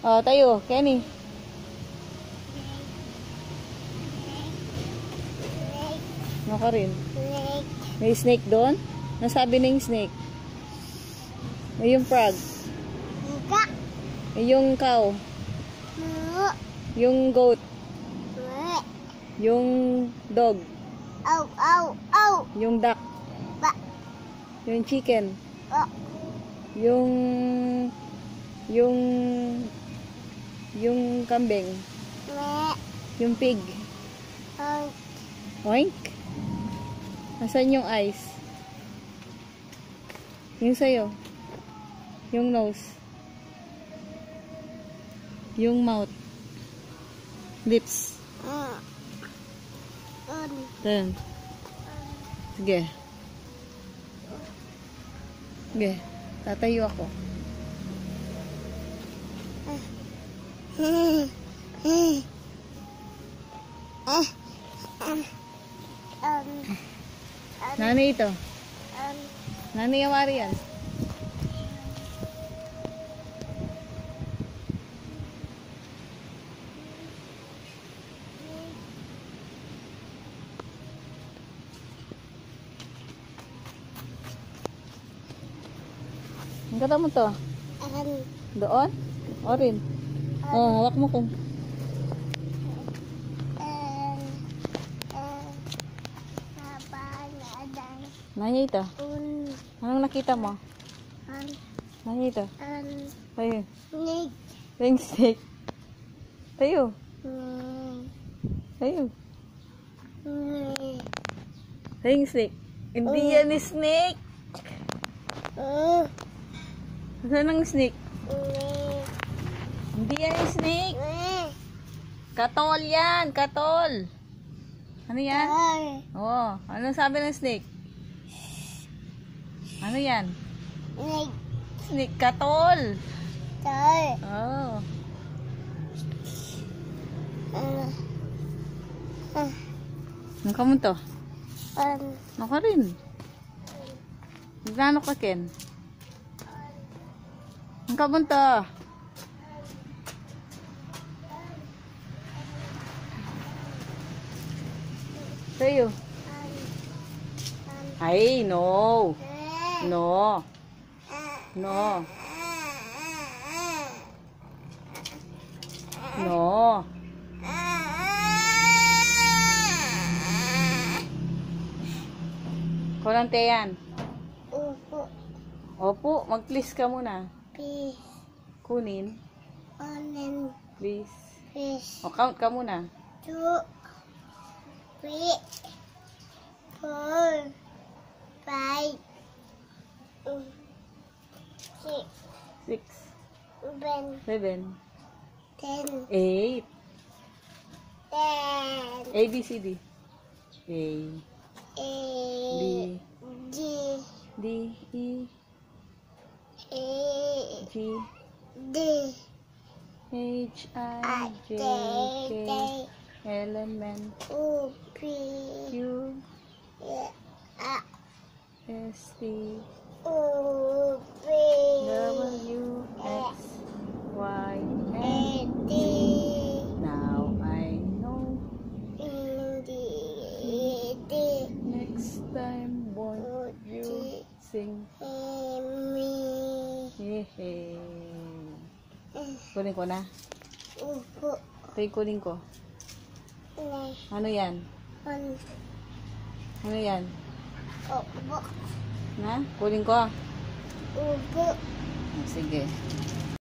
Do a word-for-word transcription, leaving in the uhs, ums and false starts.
Oh, tayo. Kenny. Ano ka rin? May snake doon? Nasabi na yung snake. May yung frog. May yung cow. Yung goat. Yung dog. Ow, ow, ow. Yung duck. Ba. Yung chicken. Oh. Yung yung yung kambing. Me. Yung pig. Oh. Oink. Nasaan yung eyes? Yung sa'yo. Yung nose. Yung mouth. Lips. Mm. Mm. Then. Sige. Sige. Tatayo ako. Mm. Mm. Ah. Um. Um. Nanay ito. Um. Nanay Awari yan. Ang kata mo to? Um. Doon? O rin? Oh, hawak mo kung. Um. Um. Nabanyadan. Nanya ito. Un. Anong nakita mo? Um. Nanya ito. Um. Tayo. Nig. Yung snake. Tayo. Mm. Tayo. Mm. Tayo yung snake. Hindi yan yung snake. Mm. Saan ang snake? Mm. Hindi yan yung snake. Mm. Katol yan. Katol. Ano yan? Ay. Oo. Ano sabi ng snake? Ano yan? Nig. Snake. Katol. Tay. Oo. Um. Ah. Ano ka mo to? Um. Ano ka rin? Gano ka, Ken? Ano ka mo to? Sa'yo. Ay, no. No. No. No. Kurante yan. Upo. Opo, mag-please ka muna. Peace. Kunin. Onen. Please. Fish. O, count ka muna. Two. Three. Four. Five. mm, Six. Six. Seven. Seven. Ten. Eight. Ten. A, B, C, D. A. A. B. D. D. E. A. G. D. H. I. I. J. J. K. J. L. M. N. U. P. Q. A. S. T. U. P. W. X. Y. A. and D. Now I know. D. D. Next time won't you sing? Me. Hehe. Kunin ko na. Upo. Tay, kunin ko. Ne. Ano yan? On. Ano yan? Upo. Na? Kunin ko. Upo. Sige.